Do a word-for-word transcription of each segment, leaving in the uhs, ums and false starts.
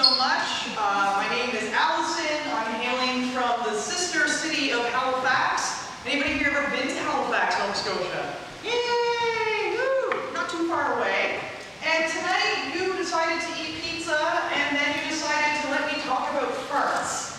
so much. Uh, my name is Alison. I'm hailing from the sister city of Halifax. Anybody here ever been to Halifax, Nova Scotia? Yay! Woo! Not too far away. And tonight you decided to eat pizza, and then you decided to let me talk about farts.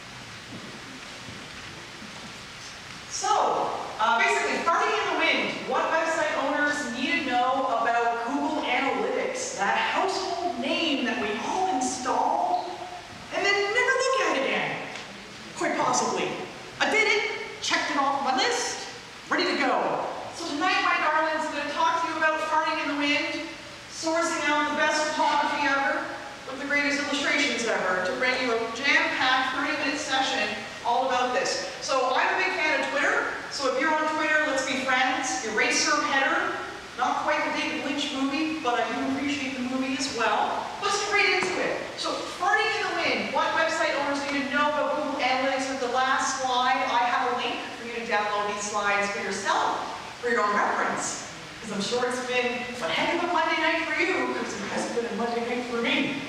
So, uh, basically, farting in the wind. What website owners need to know about Google Analytics, that household name that we all install and then never look at again. Quite possibly. I did it, checked it off my list, ready to go. So tonight, my darlings, I'm going to talk to you about farting in the wind, sourcing out the best photography ever, with the greatest illustrations ever, to bring you a jam-packed thirty minute session all about this. So I'm a big fan of Twitter, so if you're on Twitter, let's be friends. Eraser header, not quite the David Lynch movie, but I do appreciate the movie as well. Let's get right into it. So farting in the wind, what website owners need to know about Google Analytics? With the last slide, I have a link for you to download these slides for yourself, for your own reference. Because I'm sure it's been a heck of a Monday night for you, because it hasn't been a Monday night for me.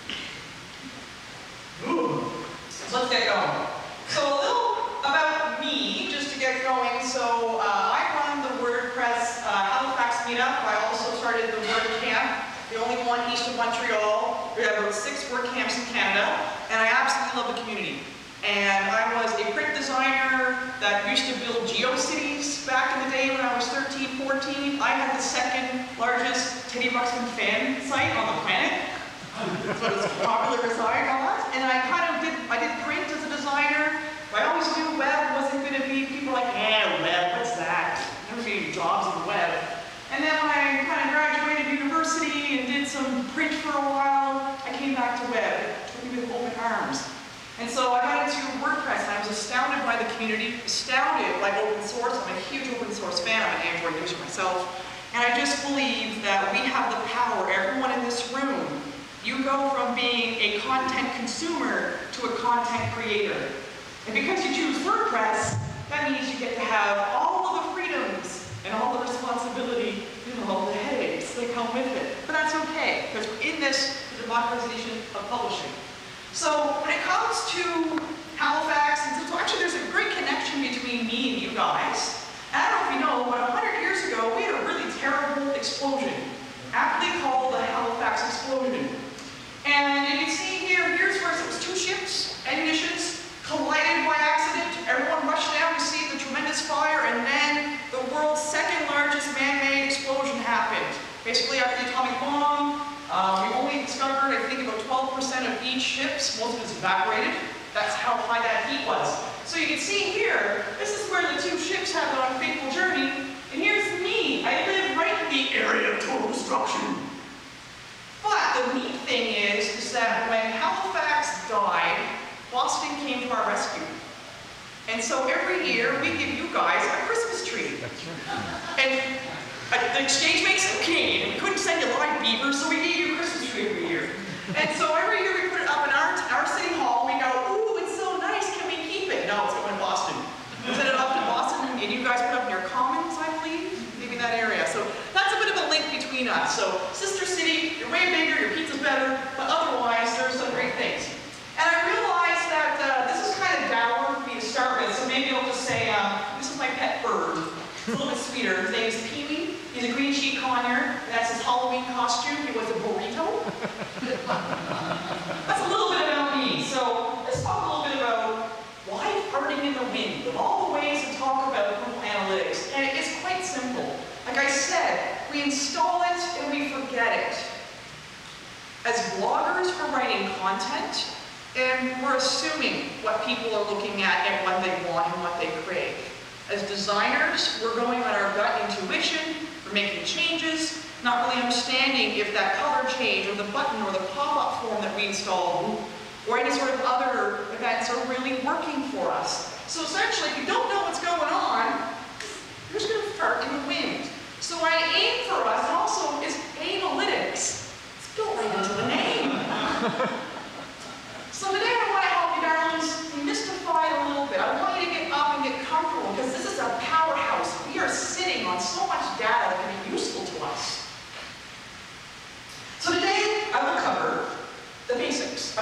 Ooh. So let's get going. So a little about me, just to get going. So uh, I run the WordPress uh, Halifax meetup. I also started the WordCamp, the only one east of Montreal. We have about six WordCamps in Canada, and I absolutely love the community. And I was a print designer that used to build GeoCities back in the day when I was thirteen, fourteen. I had the second largest Teddy Ruxpin fan site on the planet. That's what it's popular design on. And I kind of did, I did print as a designer. I always knew web wasn't going to be, people were like, eh, web, what's that? Never seen any jobs in the web. And then when I kind of graduated university and did some print for a while, I came back to web. It took me with open arms. And so I got into WordPress, and I was astounded by the community, astounded by open source. I'm a huge open source fan. I'm an Android user myself. And I just believe that we have the power, everyone in this room. You go from being a content consumer to a content creator. And because you choose WordPress, that means you get to have all of the freedoms and all the responsibility and all the headaches that come with it. But that's okay, because we're in this the democratization of publishing. So when it comes to Halifax, and so actually there's a great connection between me and you guys. And I don't know if you know, but one hundred years ago, we had a really terrible explosion, aptly called the Halifax explosion. And you can see here, here's where it was two ships, ammunitions, collided by accident. Everyone rushed down to see the tremendous fire, and then the world's second largest man-made explosion happened. Basically, after the atomic bomb, uh, we only discovered, I think, about twelve percent of each ship's. Most of it's evaporated. That's how high that heat was. So you can see here, this is where the two ships have gone on a fateful journey. And here's me. I live right in the area of total destruction. But the neat thing is, is that when Halifax died, Boston came to our rescue. And so every year, we give you guys a Christmas tree. That's right. And uh, the exchange makes them Canadian. We couldn't send you live beaver, so we gave you a Christmas tree every year. And so every year we put it up in our, our city hall, and we go, ooh, it's so nice, can we keep it? No, it's going to Boston. We send it up to Boston, and you guys put it up in your commons, I believe, maybe that area. So that's a bit of a link between us. So sister city, you're way bigger, your pizza's better, but otherwise, there's some great things. And I realized that uh, this is kind of dour for me to start with, so maybe I'll just say, um, this is my pet bird. It's a little bit sweeter. His name is Pee-wee. He's a green sheet conure. That's his Halloween costume. He was a burrito. That's a little bit about me. So let's talk a little bit about why farting in the wind, of all the ways to talk about Google Analytics. And it's quite simple. Like I said, we install it and we forget it. As bloggers, we're writing content, and we're assuming what people are looking at and what they want and what they crave. As designers, we're going on our gut intuition, we're making changes, not really understanding if that color change or the button or the pop-up form that we installed or any sort of other events are really working for us. So essentially, if you don't know what's going on, you're just going to fart in the wind. So I aim for us, and also is analytics. It's built right into the name. So today I want to help you darlings demystify it a little bit. I want you to get up and get comfortable, because this is a powerhouse. We are sitting on so much data that can be useful to us. So today I will cover the basics.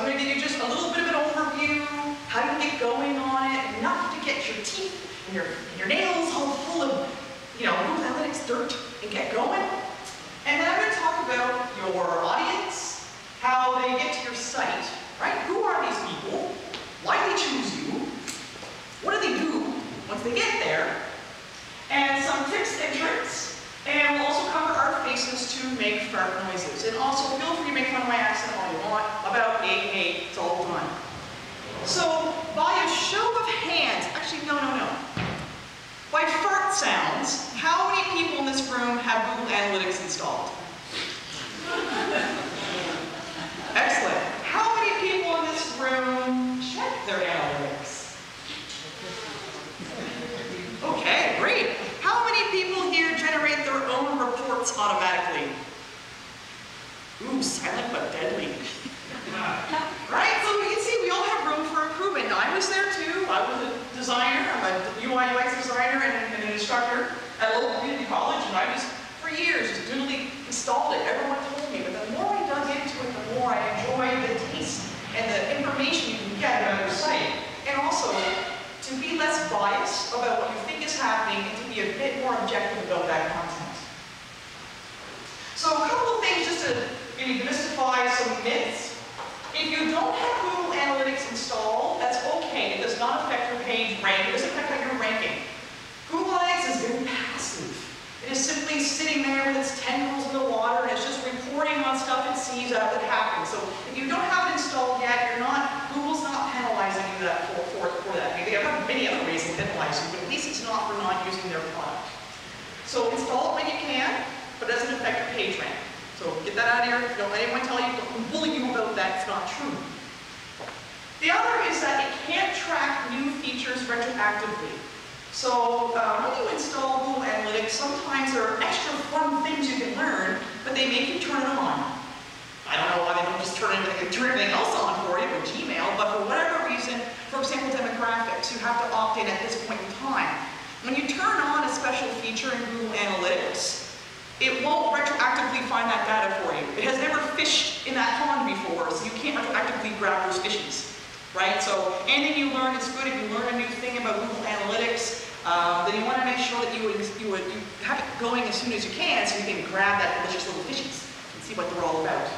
how do you get going on it, enough to get your teeth and your, and your nails all full of, you know, Google Analytics dirt and get going. And then I'm going to talk about your audience, how they get to your site, right? Who are these people? Why do they choose you? What do they do once they get there? And some tips and tricks. And we'll also cover our faces to make fart noises. And also feel free to make fun of my accent all you want. About eight eight, it's all done. So by a show of hands, actually no, no, no. By fart sounds, how many people in this room have Google Analytics installed? Excellent. How many people in this room check their analytics? Okay, great. How many people here generate their own reports automatically? Ooh, silent but deadly. Right? So you can see we all have room for improvement. Now, I was there too. I was a designer. I'm a U I U X designer and, and an instructor at a local community college, and I just, for years, just dutifully installed it. Everyone told me, but the more I dug into it, the more I enjoyed the taste and the information you can get about your site. And also, to be less biased about what you think is happening and to be a bit more objective about that content. So a couple of things just to maybe demystify some myths. If you don't have Google Analytics installed, that's okay. It does not affect your page rank. It doesn't affect your ranking. Google Analytics is very passive. It is simply sitting there with its tendrils in the water, and it's just reporting on stuff it sees as it happens. So if you don't have it installed yet, you're not, Google's not penalizing you that for, for, for that. Maybe they have many other ways to penalize you, but at least it's not for not using their product. So install it when you can, but it doesn't affect your page rank. So get that out of here. Don't let anyone tell you, don't bully you about that. It's not true. The other is that it can't track new features retroactively. So uh, when you install Google Analytics, sometimes there are extra fun things you can learn, but they make you turn it on. I don't know why they don't just turn everything, turn everything else on for you with Gmail, but for whatever reason, for example, demographics, you have to opt in at this point in time. When you turn on a special feature in Google Analytics, it won't retroactively find that data for you. It has never fished in that pond before, so you can't retroactively grab those fishes, right? So anything you learn is good. If you learn a new thing about Google Analytics, um, then you want to make sure that you would, you would you have it going as soon as you can, so you can grab that delicious little fishes and see what they're all about.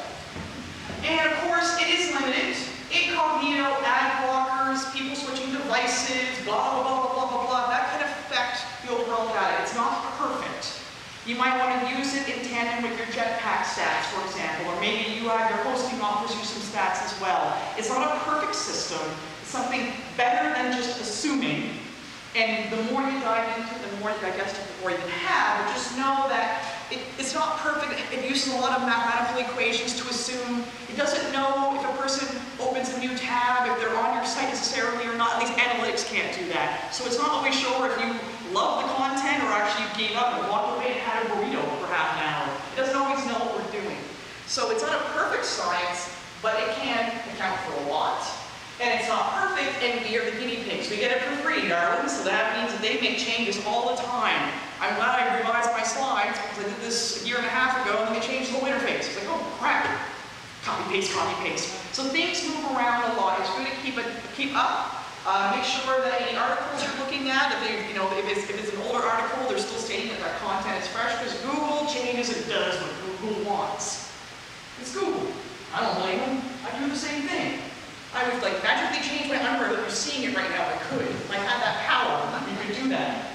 And of course, it is limited. Incognito, ad blockers, people switching devices, blah, blah, blah, blah, blah, blah. That can affect the overall data. It's not perfect. You might want to use it in tandem with your Jetpack stats, for example, or maybe you have your hosting offers you some stats as well. It's not a perfect system. It's something better than just assuming. And the more you dive into it, the more you digest it, the more you can have. But just know that it, it's not perfect. It uses a lot of mathematical equations to assume. It doesn't know if a person opens a new tab, if they're on your site necessarily or not. At least analytics can't do that. So it's not always sure if you love the content or actually you gave up and walked away and had a burrito for half an hour. It doesn't always know what we're doing. So it's not a perfect science, but it can account for a lot. And it's not perfect, and we are the guinea pigs. We get it for free, darling, so that means that they make changes all the time. I'm glad I revised my slides, because I did this a year and a half ago, and then they changed the whole interface. It's like, oh crap. Copy, paste, copy, paste. So things move around a lot. It's good to keep, it, keep up. Uh, make sure that any articles you're looking at, if, they, you know, if, it's, if it's an older article, they're still stating that that content is fresh, because Google changes and does what Google wants. It's Google. I don't blame them. I do the same thing. I would like magically change my underwear that you're seeing it right now. I could. If I had that power, you could do that.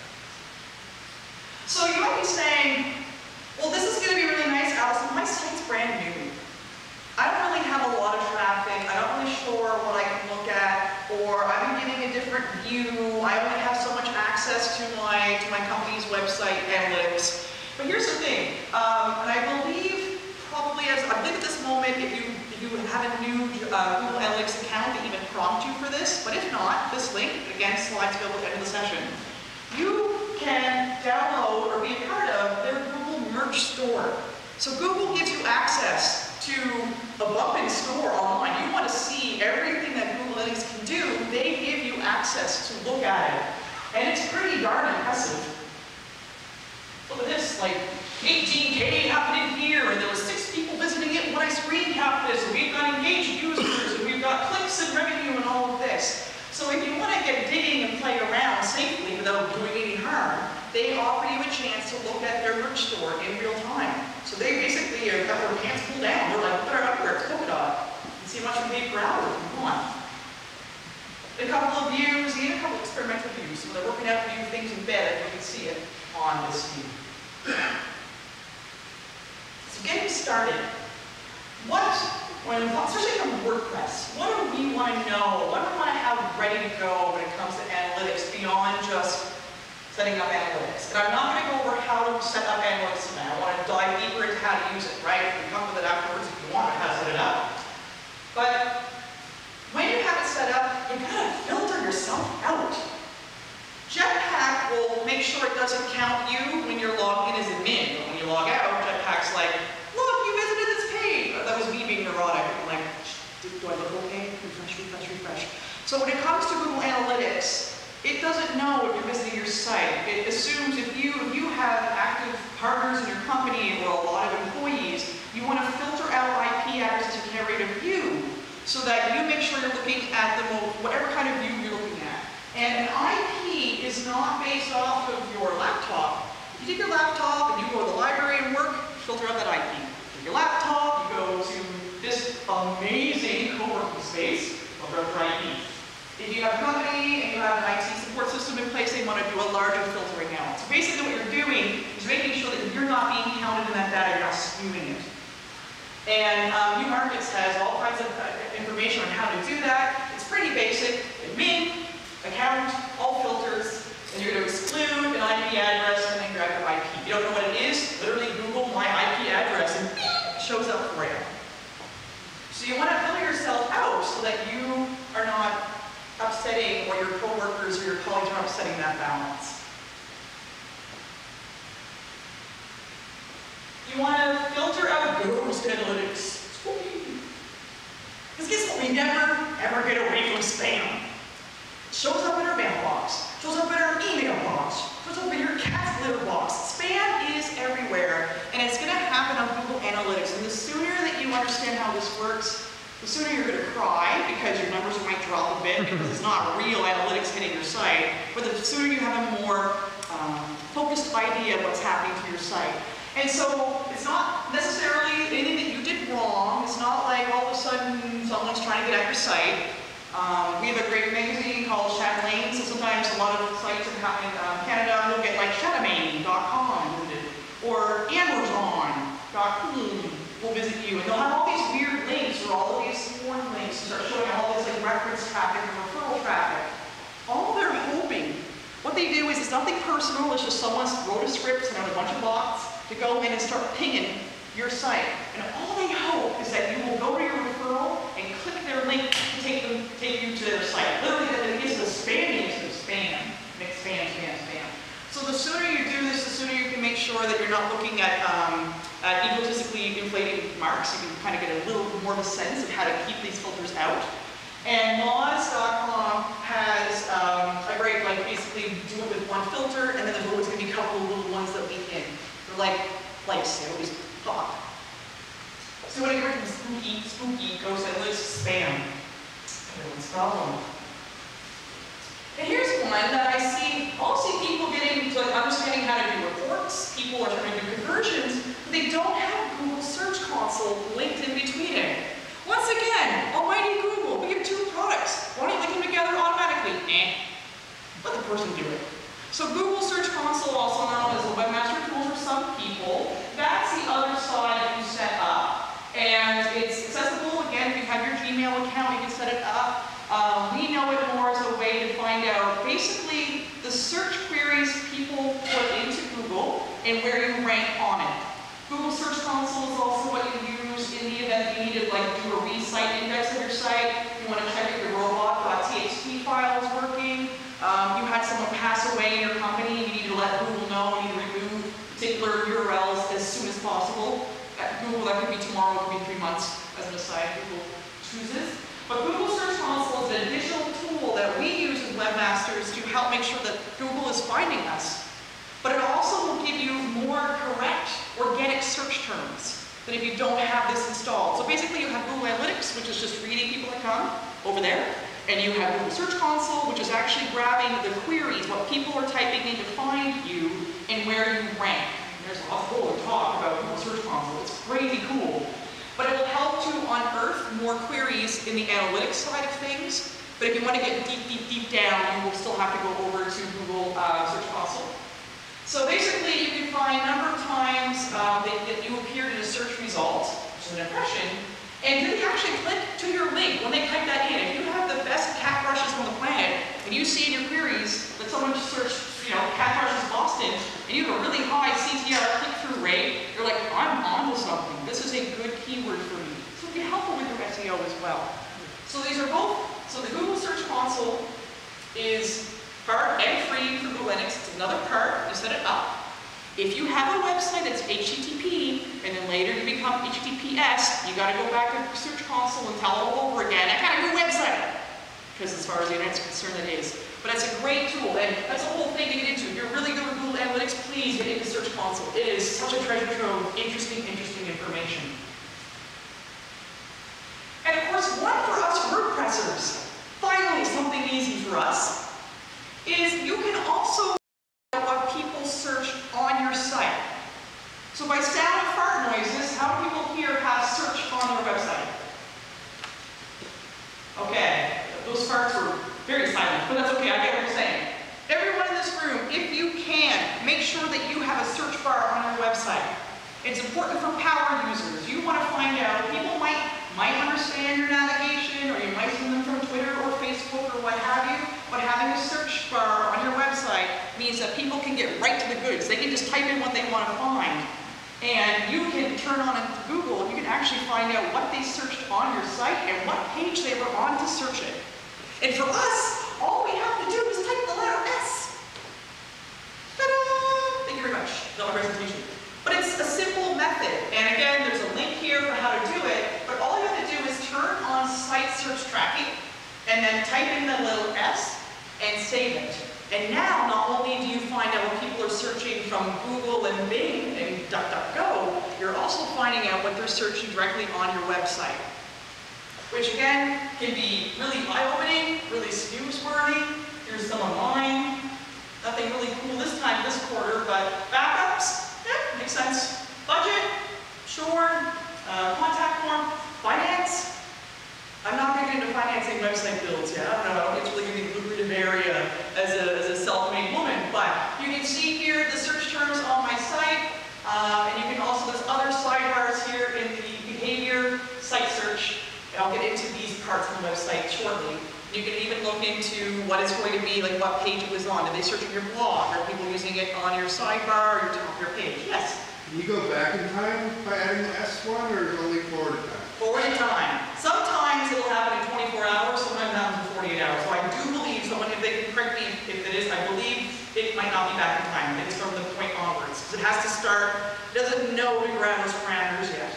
So you might be saying, well, this is going to be really nice, Alison. My site's brand new. I don't really have a lot of traffic. I'm not really sure what I can look at, or I'm getting a different view. I only have so much access to my to my company's website analytics. But here's the thing, um, and I believe probably as I think at this moment, if you if you have a new uh, Google Analytics account, they even prompt you for this. But if not, this link, again, slides available at the end of the session. You can download or be a part of their Google Merch Store. So Google gives you access to a bump-in store online. You want to see everything that Google Analytics can do, they give you access to look at it. And it's pretty darn impressive. Look at this, like eighteen K happening here, and there were six people visiting it when I screen capped this, and we've got engaged users, and we've got clicks and revenue and all of this. without doing any harm, they offer you a chance to look at their merch store in real time. So they basically have got their pants pulled down. They're like, put our underwear, it's polka dot. And see how much we paid per hour. Come on. A couple of views, even a couple of experimental views. So they're working out new things in bed, if you can see it on this view. So getting started. What, when, especially from WordPress, what do we want to know? What do we want to have ready to go when it comes to analytics beyond just setting up analytics? And I'm not going to go over how to set up analytics tonight. I want to dive deeper into how to use it, right? We can come with it afterwards if you want to how to set it up. But when you have it set up, you've got to filter yourself out. Jetpack will make sure it doesn't count you when you're logged in as admin. But when you log out, Jetpack's like, look, you visited this page. That was me being neurotic. I'm like, do, do I look okay? Refresh, refresh, refresh. So when it comes to Google Analytics, it doesn't know if you're visiting your site. It assumes if you, if you have active partners in your company or a lot of employees, you want to filter out I P addresses you can't read a view so that you make sure you're looking at the most, whatever kind of view you're looking at. And an I P is not based off of your laptop. If you take your laptop and you go to the library and work, filter out that I P. Take your laptop, you go to this amazing co-working space, filter out your I P. If you have a company and you have an I T support system in place, they want to do a larger filtering out. So basically what you're doing is making sure that you're not being counted in that data, you're not skewing it. And um, New Markets has all kinds of uh, information on how to do that. It's pretty basic. Admin, account, all filters, and you're going to exclude an I P address and then grab your I P. If you don't know what it is, literally Google my I P address and it shows up for you. So you want to filter yourself out so that you are not upsetting, or your coworkers or your colleagues are upsetting that balance. You want to filter out ghost analytics. Because guess what? We never, ever get away from spam. It shows up in our mailbox, shows up in our email box, shows up in your cat's litter box. Spam is everywhere, and it's going to happen on Google Analytics. And the sooner that you understand how this works, the sooner you're going to cry because your numbers might drop a bit because it's not real analytics hitting your site, but the sooner you have a more um, focused idea of what's happening to your site. And so it's not necessarily anything that you did wrong. It's not like all of a sudden someone's trying to get at your site. Um, we have a great magazine called Chatelaine, so sometimes a lot of sites in um, Canada will get like chatamane dot com or Amazon dot com will visit you, and they'll have all these weird links or all of these foreign links and start showing all this like reference traffic and referral traffic. All they're hoping, what they do is it's nothing personal, it's just someone wrote a script and a bunch of bots to go in and start pinging your site. And all they hope is that you will go to your referral and click their link to take them, take you to their site. Literally, it gives the spammiest of spam. Mix spam, spam, spam. So the sooner you do this, the sooner you can make sure that you're not looking at, um, at egotistically inflated marks. You can kind of get a little more of a sense of how to keep these filters out. And moz dot com has um, a great, like, basically do it with one filter, and then there's always going to be a couple of little ones that leak in. They're like lights, they always pop. So when it goes from spooky, spooky goes to analytics spam. Everyone's problem. And here's one that I see, I'll see people getting to like, understanding how to do reports. People are trying to do conversions, but they don't have Google Search Console linked in between it. Once again, almighty Google, we have two products. Why don't you link them together automatically? Eh. Let the person do it. So Google Search Console, also known as a webmaster tool for some people, that's the other side that you set up. And it's accessible, again, if you have your Gmail account, you can set it up. Um, we know it more as a way to find out basically the search queries people put into Google and where you rank on it. Google Search Console is also what you use in the event you need to like do a re-site index of your site. You want to check if your robot dot T X T file is working. Um, you had someone pass away in your company, you need to let Google know, you need to remove particular U R Ls as soon as possible. At Google, that could be tomorrow, it could be three months, as an aside, Google chooses. But Google Search Console is an additional tool that we use as webmasters to help make sure that Google is finding us. But it also will give you more correct, organic search terms than if you don't have this installed. So basically you have Google Analytics, which is just reading people that come over there. And you have Google Search Console, which is actually grabbing the queries, what people are typing in to find you, and where you rank. There's a whole talk about Google Search Console. It's crazy cool. But it will help to unearth more queries in the analytics side of things. But if you want to get deep, deep, deep down, you will still have to go over to Google uh, Search Console. So basically, you can find a number of times uh, that, that you appeared in a search result, which is an impression, and do they actually click to your link when they type that in? If you have the best cat brushes on the planet, and you see in your queries that someone searched, you know, cat brushes Boston, and you have a really high C T R click-through rate, you're like, I'm onto something. This is a good keyword for me. So it'll be helpful with your S E O as well. So these are both, so the Google Search Console is part and free for Google Linux. It's another part, you set it up. If you have a website that's H T T P, and then later you become H T T P S, you gotta go back to Search Console and tell it all over again, I got a new website. Because as far as the internet's concerned, it is. But it's a great tool, and that's a whole thing to get into. If you're really good with Google Analytics, please get into Search Console. It is such a treasure trove of interesting, interesting information. And of course, one for us WordPressers, finally something easy for us, is you can also what people search on your site. So by sound of fart noises, how many people here have search on their website? Okay, those farts were very silent, but that's okay, I get what you're saying. Everyone in this room, if you can, make sure that you have a search bar on your website. It's important for power users. You want to find out, people might, might understand your navigation, or you might see them from Twitter or Facebook or what have you, but having a search bar on your website means that people can get right to the goods. They can just type in what they want to find. And you can turn on into Google, and you can actually find out what they searched on your site and what page they were on to search it. And for us, all we have to do is type the letter S. Ta-da! Thank you very much. Not my presentation. But it's a simple method. And again, there's a link here for how to do it, but all you have to do is turn on site search tracking, and then type in the little S, and save it. And now, not only do you find out what people are searching from Google and Bing and DuckDuckGo, you're also finding out what they're searching directly on your website. Which again, can be really eye-opening, really snooze-worthy. Here's some of mine. Nothing really cool this time, this quarter, but backups, yeah, makes sense. Budget, sure. Uh, contact form, finance. I'm not going to get into financing website builds yet. I don't know, I don't think it's really going to be a lucrative area as a, as a self-made woman. But you can see here the search terms on my site. Uh, and you can also, there's other sidebars here in the behavior, site search. And I'll get into these parts of the website shortly. You can even look into what it's going to be, like what page it was on. Are they searching your blog? Are people using it on your sidebar or your top of your page? Yes? Can you go back in time by adding the S one, or only forward in time? Forward in time. Sometimes it'll happen in twenty-four hours, sometimes it happens in forty-eight hours. So I do believe, someone, if they can correct me if it is, I believe it might not be back in time. It's from the point onwards. Because it has to start, it doesn't know to grab those parameters yet.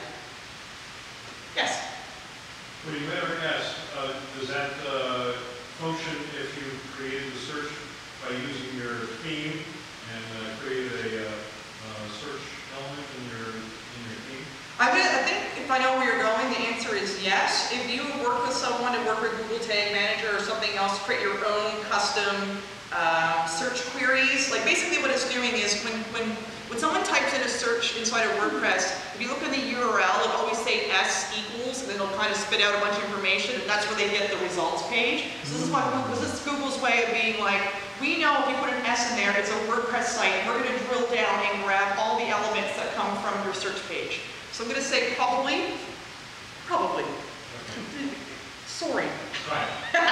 Yes? When you enter S, uh, does that uh, function if you created the search by using your theme and uh, created a uh, uh, search element in your in your theme? I, mean, I think if I know where you're going, the answer is yes. If you work with someone to work with Google Tag Manager or something else, create your own custom uh, search queries. Like basically what it's doing is when, when, when someone types in a search inside of WordPress, if you look in the U R L, it'll always say S equals, and then it'll kind of spit out a bunch of information, and that's where they get the results page. So this is, what, this is Google's way of being like, we know if you put an S in there, it's a WordPress site, and we're going to drill down and grab all the elements that come from your search page. So I'm going to say probably, probably. Okay. Sorry. Right.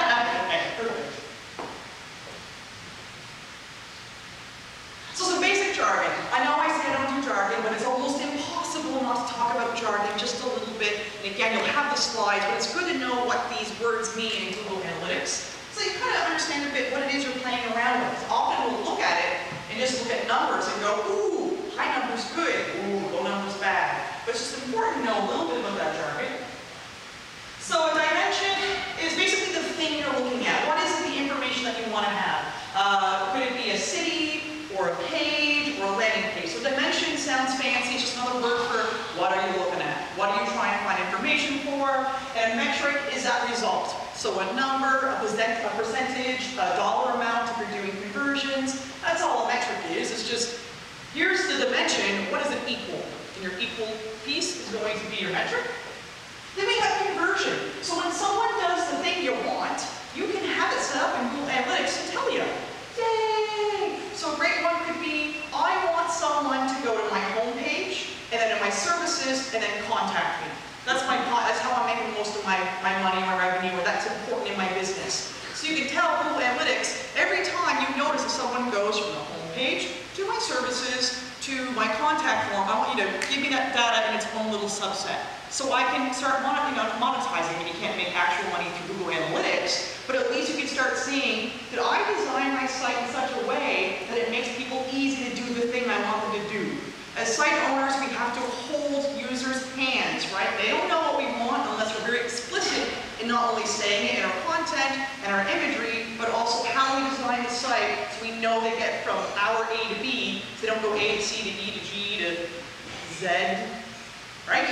So some basic jargon. I know I say I don't do jargon, but it's almost impossible not to talk about jargon just a little bit. And again, you'll have the slides, but it's good to know what these words mean in Google Analytics. So you kind of understand a bit what it is you're playing around with. Often we'll look at it and just look at numbers and go, ooh, high number's good, ooh, low number's bad. But it's just important to know a little bit about that jargon. So a dimension is basically the thing you're looking at. What is the information that you want to have? Uh, could it be a city, or a page, or a landing page? So dimension sounds fancy, it's just another word for what are you looking at? What are you trying to find information for? And metric is that result. So a number, a percent, a percentage, a dollar amount if you're doing conversions, that's all a metric is. It's just, here's the dimension, what does it equal? And your equal piece is going to be your metric. Then we have conversion. So when someone does the thing you want, you can have it set up in Google Analytics to tell you, yay! So a great one could be, I want someone to go to my homepage, and then in my services, and then contact me. That's my that's how I'm making most of my, my money, my revenue, or that's important in my business. So you can tell Google Analytics, every time you notice if someone goes from the homepage to my services to my contact form, I want you to give me that data in its own little subset. So I can start mon you know, monetizing, and you can't make actual money through Google Analytics, but at least you can start seeing, did I design my site in such a way that it makes people easy to do the thing I want them to do? As site owners, we have to hold users' hands, right? They don't know what we want unless we're very explicit in not only saying it in our content and our imagery, but also how we design the site so we know they get from our A to B, so they don't go A to C to E to G to Z, right?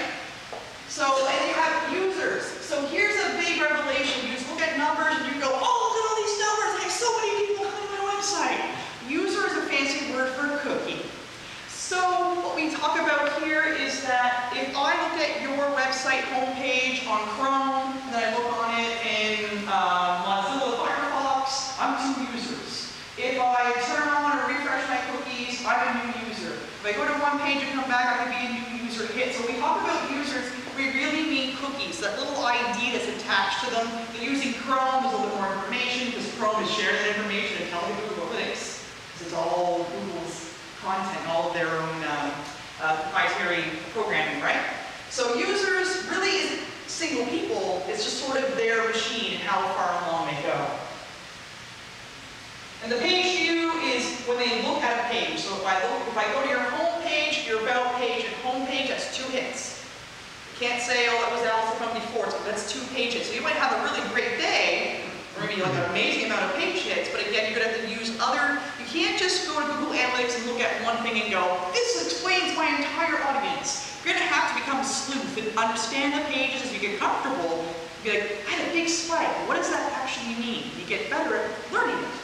So, and you have users. So here's a big revelation. You just look at numbers and you go, oh, look at all these numbers. I have so many people coming to my website. User is a fancy word for cookie. So what we talk about here is that if I look at your website homepage on Chrome, and then I look on it in uh, Mozilla Firefox, I'm two users. If I turn on or refresh my cookies, I'm a new user. If I go to one page and come back, I can be a new user hit. So when we talk about users, we really mean cookies, that little I D that's attached to them. They're using Chrome, there's a little more information, because Chrome is sharing that information and telling Google Analytics, because it's all Google's content, all of their own uh, uh, proprietary programming, right? So users really isn't single people, it's just sort of their machine and how far along they go. And the page view is when they look at a page. So if I look, if I go to your home page, your about page, and home page, that's two hits. You can't say, oh, that was Alison from before, so that's two pages. So you might have a really great day, or maybe like an amazing amount of page hits, but again, you're going to have to use other, you can't just go to Google Analytics and look at one thing and go, this explains my entire audience. You're going to have to become a sleuth and understand the pages as you get comfortable. You be like, I had a big spike. What does that actually mean? You get better at learning it.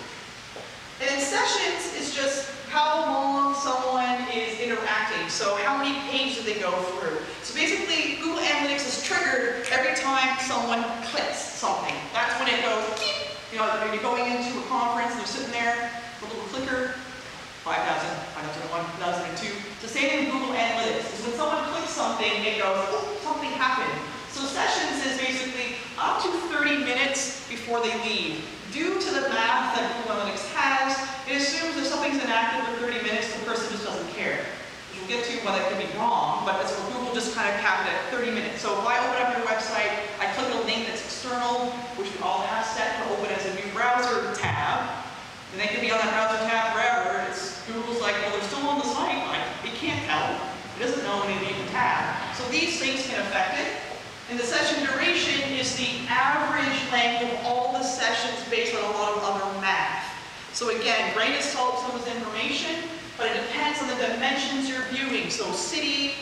And then sessions is just how long someone is interacting. So how many pages do they go through? So basically, Google Analytics is triggered every time someone clicks something. That's when it goes, beep. You know, when you're going into a conference and they're sitting there, a little clicker, five thousand, five thousand one, five thousand two. So same thing with Google Analytics, is when someone clicks something, it goes, oh, something happened. So sessions is basically up to thirty minutes before they leave. Due to the math that Google Analytics has, it assumes if something's inactive for thirty minutes, the person just doesn't care. Which we'll get to, well, that could be wrong, but that's what Google just kind of capped it at thirty minutes. So if I open up your website, I click a link that's external, which we all have set to open as a new browser tab, and they can be on that browser tab forever. It's, Google's like, well, they're still on the site. Like, it can't tell. It doesn't know when they leave the tab. So these things can affect it. And the session duration is the average length of all the sessions based on a lot of other math. So again, grain of salt some of this information, but it depends on the dimensions you're viewing. So city,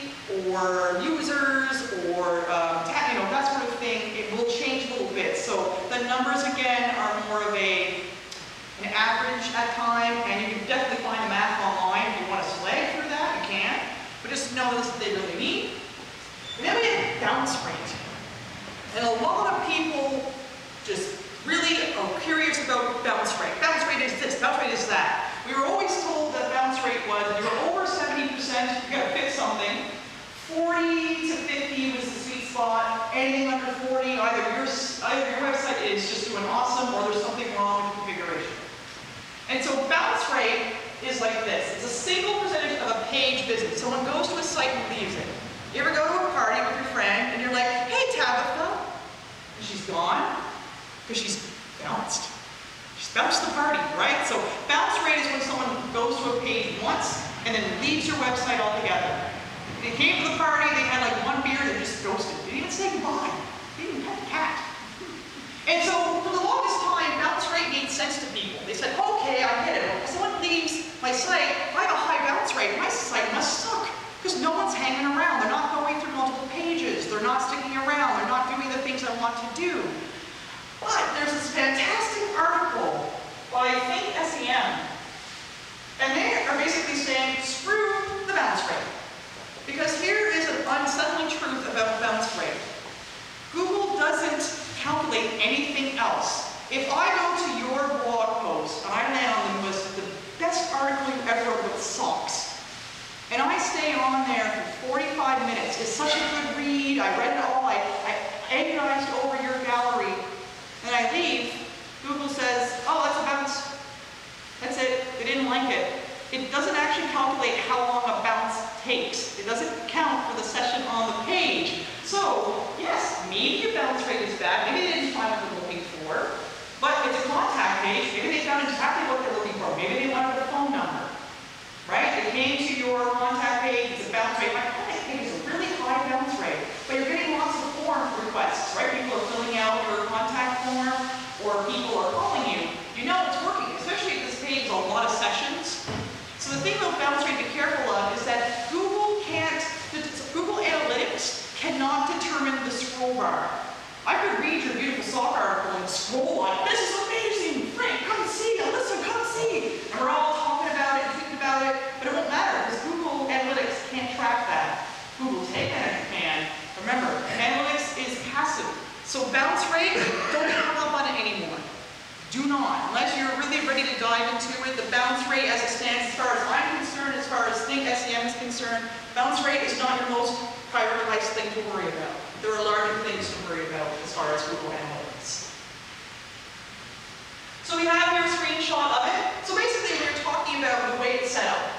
or users, or um, you know, that sort of thing, it will change a little bit. So the numbers again are more of a an average at time, and you can definitely find the math online if you want to slag through that, you can. But just know this is what they really mean. And then we have bounce rate. And a lot of people just really are curious about bounce rate. Bounce rate is this, bounce rate is that. We were always told that bounce rate was, if you were over seventy percent, you got to fix something. forty to fifty was the sweet spot. Anything under forty, either your, either your website is just doing awesome, or there's something wrong with the configuration. And so bounce rate is like this. It's a single percentage of a page visit. Someone goes to a site and leaves it. You ever go to a party with your friend and you're like, hey Tabitha, and she's gone because she's bounced. She's bounced the party, right? So bounce rate is when someone goes to a page once and then leaves your website altogether. They came to the party, they had like one beer, they just ghosted. They didn't even say goodbye. They didn't even pet the cat. And so for the longest time, bounce rate made sense to people. They said, okay, I get it. If someone leaves my site, if I have a high bounce rate, my site must suck. Because no one's hanging around. They're not going through multiple pages. They're not sticking around. They're not doing the things I want to do. But about bounce rate. Google doesn't calculate anything else. If I go to your blog post and I land on the list, the best article you ever wrote with socks, and I stay on there for forty-five minutes, it's such a good read, I read it all, I, I agonized over your gallery, and I leave, Google says, oh, that's a bounce. That's it, they didn't like it. It doesn't actually calculate how long a bounce takes. It doesn't count for the session on the page. So, yes, maybe your bounce rate is bad, maybe they didn't find what they're looking for, but it's a contact page, maybe they found exactly what they're looking for, maybe they wanted a phone number, right? They came to your contact page, it's a bounce rate. My contact page is a really high bounce rate, but you're getting lots of form requests, right? People are filling out your contact form, or people are calling you. You know it's working, especially if this page has a lot of sessions. So the thing about bounce rate to be careful of is that Google can't, Google Analytics cannot determine the scroll bar. I could read your beautiful sock article and scroll like, this is amazing, Frank, come see, Alyssa, come see. And we're all talking about it, thinking about it, but it won't matter because Google Analytics can't track that. Google Tag Manager can. Remember, Analytics is passive. So bounce rate, don't hang up on it anymore. Do not, unless you're really ready to dive into it. The bounce rate as it stands, as far as I'm concerned, as far as Think S E M is concerned, bounce rate is not your most prioritized thing to worry about. There are larger things to worry about as far as Google Analytics. So we have here a screenshot of it. So basically what we're talking about the way it's set up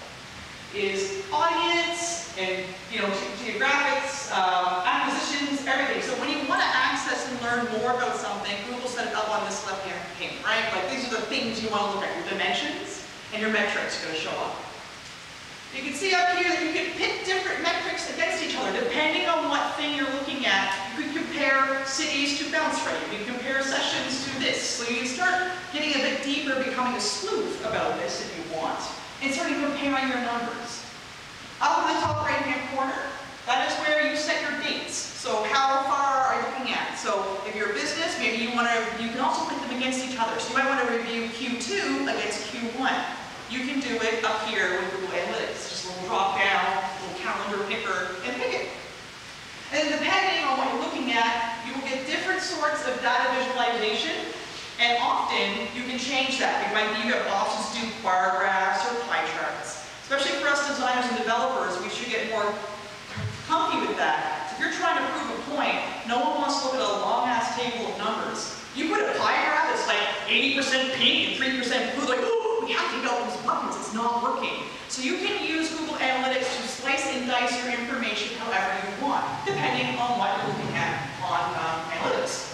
is audience and you know geographics, um, acquisitions, everything. So when you want to access and learn more about something, Google set it up on this left-hand pane, right? Like these are the things you want to look at, your dimensions and your metrics are going to show up. You can see up here that you can pick different metrics against each other depending on what thing you're looking at. You can compare cities to bounce rate. You can compare sessions to this. So you can start getting a bit deeper, becoming a sleuth about this if you want, and starting comparing your numbers. Up in the top right-hand corner, that is where you set your dates. So how far are you looking at? So if you're a business, maybe you want to, you can also put them against each other. So you might want to review Q two against Q one. You can do it up here with Google Analytics. Just a little drop down, little calendar picker, and pick it. And depending on what you're looking at, you will get different sorts of data visualization, and often you can change that. It might be you have options to do bar graphs or pie charts. Especially for us designers and developers, we should get more comfy with that. So if you're trying to prove a point, no one wants to look at a long-ass table of numbers. You put a pie graph that's like eighty percent pink and three percent blue, like, oh, we have to get all these buttons, it's not working. So you can use Google Analytics to slice and dice your information however you want, depending on what you're looking at on um, Analytics.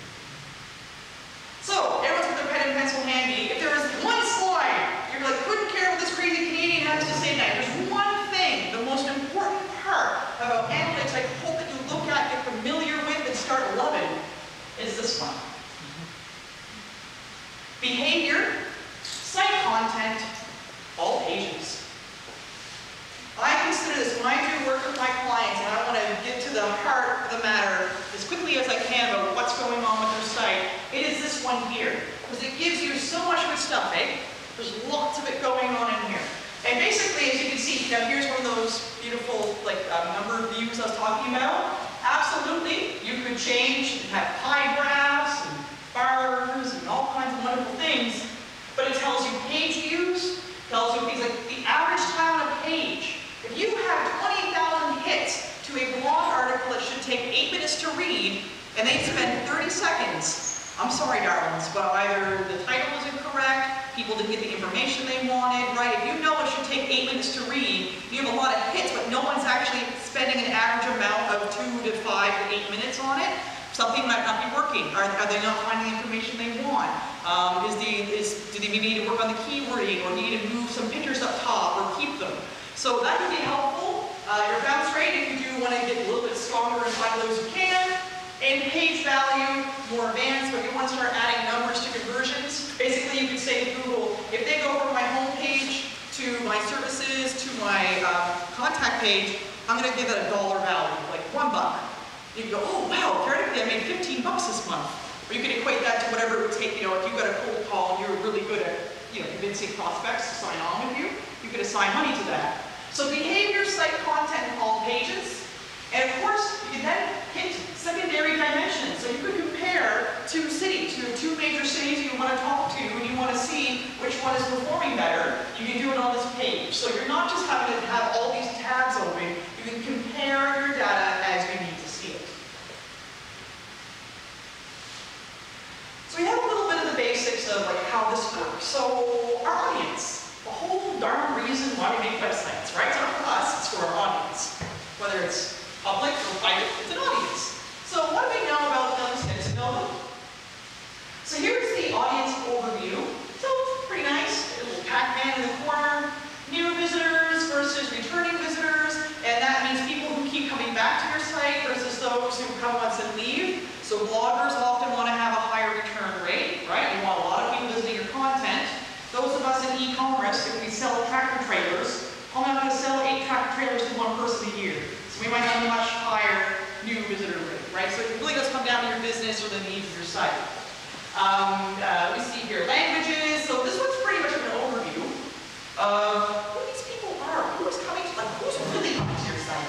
So, everyone's got their pen and pencil handy. If there was one slide, you're like, couldn't care what this crazy Canadian has to say now. There's one thing, the most important part about Analytics I hope that you look at, get familiar with, and start loving, is this one. Behavior, site content, all pages. I consider this, when I do work with my clients and I want to get to the heart of the matter as quickly as I can about what's going on with their site, it is this one here. Because it gives you so much good stuff, eh? There's lots of it going on in here. And basically, as you can see, now here's one of those beautiful like um, number views I was talking about. Absolutely, you could change and have pie graphs and bars and all kinds of wonderful things. But it tells you page views, tells you things like the average time on a page. If you have twenty thousand hits to a blog article that should take eight minutes to read, and they spend thirty seconds, I'm sorry, darlings, but either the title was incorrect, people didn't get the information they wanted, right? If you know it should take eight minutes to read, you have a lot of hits, but no one's actually spending an average amount of two to five to eight minutes on it, something might not be working. Are, are they not finding the information they want? Um, is the, is, do they maybe need to work on the keywording, or need to move some pictures up top, or keep them? So that can be helpful. Uh, your bounce rate, if you do want to get a little bit stronger and find those you can. And page value, more advanced, but if you want to start adding numbers to conversions, basically you can say to Google, if they go from my home page to my services to my um, contact page, I'm going to give it a dollar value, like one buck. You can go, oh wow, theoretically I made fifteen bucks this month. Or you can equate that to whatever it would take, you know, if you've got a cold call and you're really good at, you know, convincing prospects to sign on with you, you could assign money to that. So behavior, site content, and all pages. And of course, it's public or private, it's an audience. So what do we know about those types of building? So here's the audience overview. So it's pretty nice. A little Pac-Man in the corner. New visitors versus returning visitors. And that means people who keep coming back to your site versus those who come once and leave. So bloggers often want to have a higher return rate, right? You want a lot of people visiting your content. Those of us in e-commerce, if we sell tractor trailers, only going to sell eight tractor trailers to one person a year. So we might have a much higher new visitor rate, right? So it really does come down to your business or the needs of your site. Um, uh, we see here languages. So this one's pretty much an overview of who these people are, who's coming, like who's really coming to your site.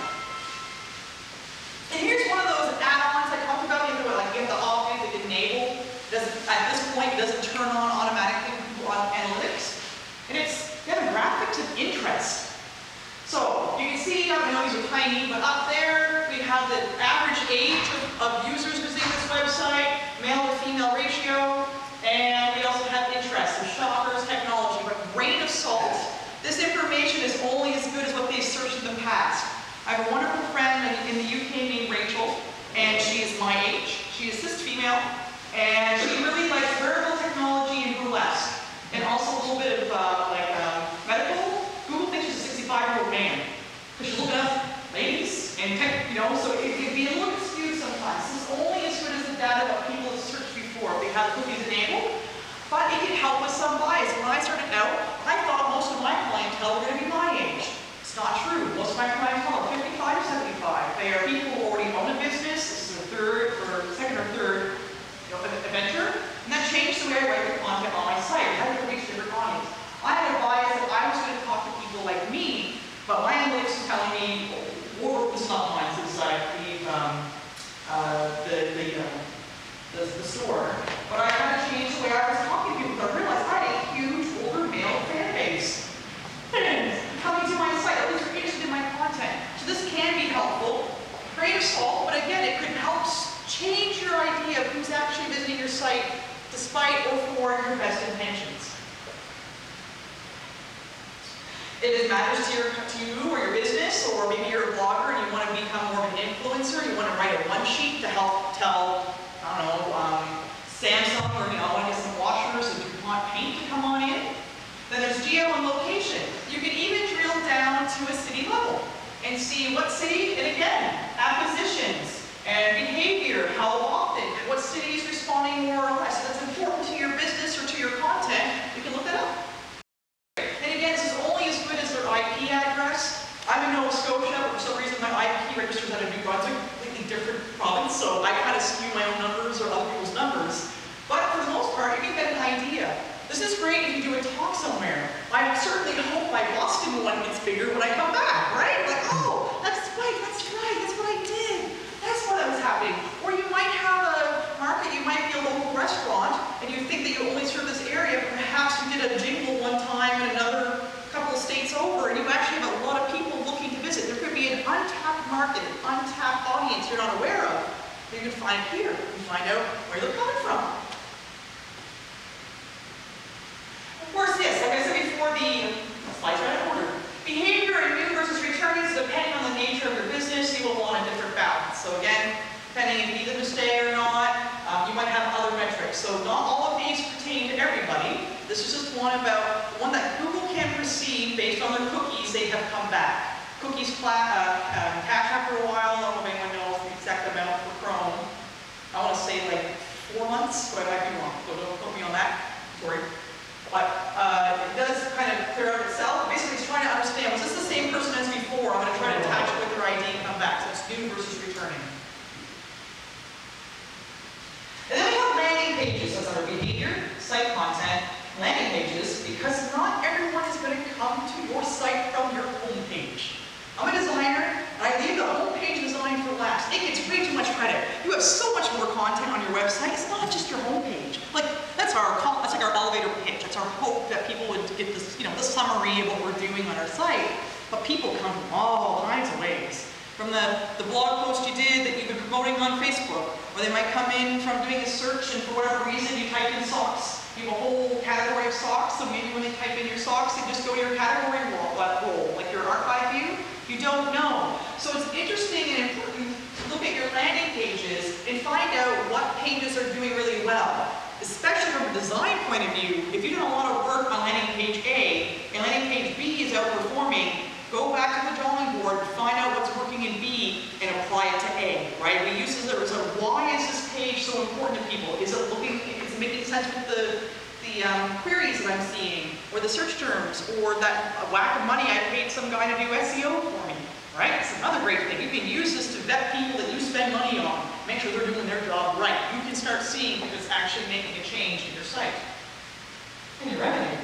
And here's one of those add-ons I talked about. You know, like you have to opt in, to enable. Doesn't, at this point, it doesn't turn on automatically on analytics, and it's demographics of interest. So you can see, I know these are tiny, but up there we have the average age of, of users visiting this website, male to female ratio, and we also have interest, so shoppers, technology, but grain of salt. This information is only as good as what they've searched in the past. I have a wonderful friend in, in the U K named Rachel, and she is my age. She is cis female, and she really likes wearable technology and burlesque. And also a little bit of uh, like uh, medical. Google thinks she's a sixty-five-year-old man. Because she's looking up ladies and tech, you know, so it can be a little bit skewed sometimes. This is only as good as the data what people have searched before. They have cookies enabled. But it can help with some bias. When I started out, I thought most of my clientele were going to be my age. It's not true. Most of my clientele are fifty-five to seventy-five. They are people who already own a business. This is a third or second or third you know, adventure. And that changed the way I write the content on my site. I had to reach different audience. I had a bias that I was going to talk to people like me, but my analytics was telling me, or this is not mine, since I leave um, uh, the, the, uh, the, the store. But I had to change the way I was talking to people because I realized I had a huge older male fan base. Coming to my site, at least they're interested in my content. So this can be helpful. Grain of salt, but again, it could help change your idea of who's actually visiting your site despite or for your best intentions. If it matters to, your, to you or your business, or maybe you're a blogger and you want to become more of an influencer, you want to write a one sheet to help tell, I don't know, um, Samsung or you know, I want to get some washers and DuPont paint to come on in. Then there's geo and location. You can even drill down to a city level and see what city, and again, acquisitions and behavior, how often, what city is responding more or less. That's important to your business or to your content. You can look that up. And again, this is only as good as their I P address. I'm in Nova Scotia, but for some reason my I P registers out of New Brunswick, completely different province, so I kind of skew my own numbers or other people's numbers. But for the most part, you can get an idea. This is great if you do a talk somewhere. I certainly hope my Boston one gets bigger when I come back, right? Like, oh, that's right, that's right, that's what I did. That's what was happening. Or you might have a market, you might be a local restaurant, and you think that you only serve this area. Perhaps you did a jingle one time in another couple of states over, and you actually have a lot of people looking to visit. There could be an untapped market, an untapped audience you're not aware of. You can find it here. You can find out where they're coming from. Of course, yes, like I said before, the slides are out of order. Behavior and new versus returning, so depending on the nature of your business, you will want a different balance. So again, depending if you need them to stay or not, um, you might have other metrics. So not all of these pertain to everybody. This is just one about one that Google can perceive based on their cookies they have come back. Cookies uh, uh, cache after a while. I don't know if anyone knows the exact amount for Chrome. I want to say like four months, but I might be wrong. So don't quote me on that. Sorry. But uh, it does kind of clear out itself. Basically, it's trying to understand, was this the same person as before? I'm going to try to attach it with their I D and come back. So it's new versus returning. And then we have landing pages. That's our behavior, site content, landing pages, because not everyone is going to come to your site from your home page. I'm a designer, and I leave the home page design for last. It gets way too much credit. You have so much more content on your website. It's not just your home page. Like, that's our, that's like our elevator pitch. It's our hope that people would get this, you know, the summary of what we're doing on our site. But people come from all kinds of ways. From the, the blog post you did that you've been promoting on Facebook, or they might come in from doing a search and for whatever reason you type in socks. You have a whole category of socks, so maybe when they type in your socks, they just go to your category role, like your archive view. You don't know. So it's interesting and important to look at your landing pages and find out what pages are doing really well. Especially from a design point of view, if you did a lot of work on landing page A and landing page B is outperforming, go back to the drawing board, find out what's working in B and apply it to A, right? We use this as a, why is this page so important to people? Is it looking, is it making sense with the, the um, queries that I'm seeing, or the search terms, or that whack of money I paid some guy to do S E O for me, right? It's another great thing. You can use this to vet people that you spend money on, make sure they're doing their job right. You can start seeing if it's actually making a change in your site and your revenue.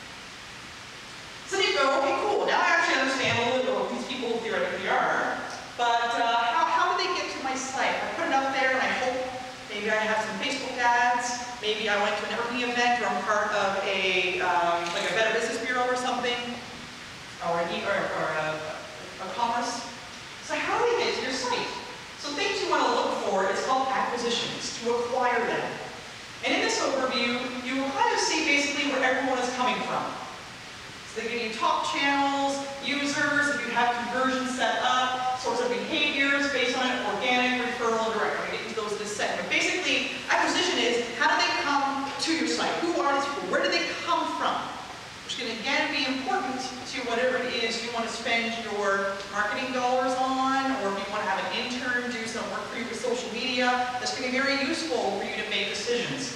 So you go, okay, cool. Now I actually understand a little bit what these people theoretically are, but uh, how, how do they get to my site? I put it up there and I hope maybe I have some Facebook ads, maybe I went to a networking event or I'm part of a, um, like a Better Business Bureau or something, or, an e or, or a, a commerce. So how do they get to your site? So things you want to look for, it's called acquisitions, to acquire them. And in this overview, you will kind of see basically where everyone is coming from. So they give you top channels, users, if you have conversions set up, sorts of behaviors based on it, organic, referral, direct. I'm going to get into those in a second. But basically, acquisition is how do they come to your site? Who are these people? Where do they come from? Which can again be important to whatever it is you want to spend your marketing dollars on, or if you want to have an intern do some work for you with social media, that's going to be very useful for you to make decisions.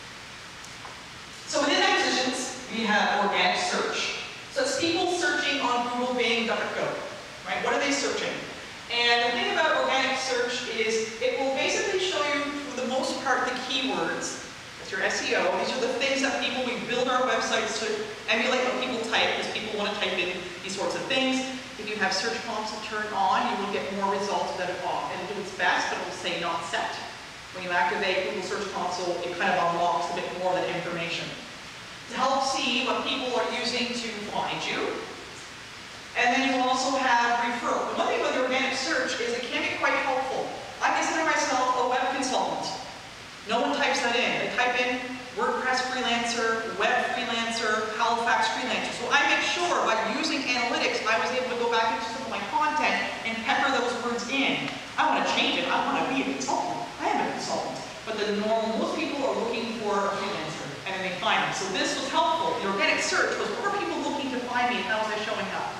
So within acquisitions, we have organic search. So it's people searching on Google, Bing, DuckDuckGo, right? What are they searching? And the thing about organic search is it will basically show you, for the most part, the keywords. That's your S E O. These are the things that people, we build our websites to emulate what people type, because people want to type in these sorts of things. If you have search console turned on, you will get more results that are off. It'll do its best, but it will say not set. When you activate Google Search Console, it kind of unlocks a bit more of that information to help see what people are using to find you. And then you also have referral. The one thing with organic search is it can be quite helpful. I consider myself a web consultant. No one types that in. They type in WordPress freelancer, web freelancer, Halifax freelancer. So I make sure by using analytics, I was able to go back into some of my content and pepper those words in. I want to change it. I want to be a consultant. I am a consultant. But the normal, most people are looking for a freelancer, and then they find them. So this was helpful. The organic search was, what are people looking to find me, and how was I showing up?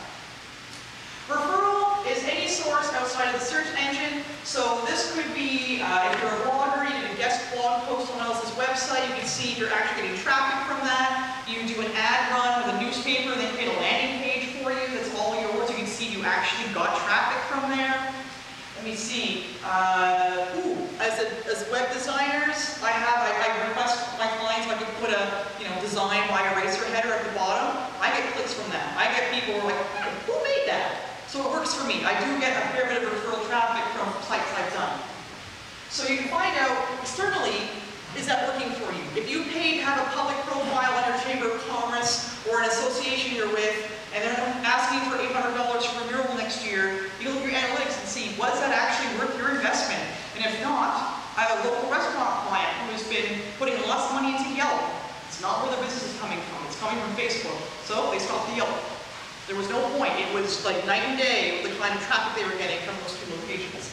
Referral is any source outside of the search engine. So this could be, uh, if you're a blogger, you did a guest blog post on Allison's website, you can see you're actually getting traffic from that. You do an ad run with a newspaper, and they create a landing page for you that's all yours. You can see you actually got traffic from there. Let me see. Uh, ooh, as, a, as web designers, I have, I, I request my clients if I could put a, you know, design by eraser header at the bottom. I get clicks from that. I get people who are like, who made that? So it works for me. I do get a fair bit of referral traffic from sites I've done. So you can find out externally, is that working for you? If you paid to have a public profile on your Chamber of Commerce or an association you're with, and they're asking for eight hundred dollars for a mural next year, you look at your analytics and see, was that actually worth your investment? And if not, I have a local restaurant client who has been putting less money into Yelp. It's not where the business is coming from. It's coming from Facebook. So they stopped the Yelp. There was no point. It was like night and day with the kind of traffic they were getting from those two locations.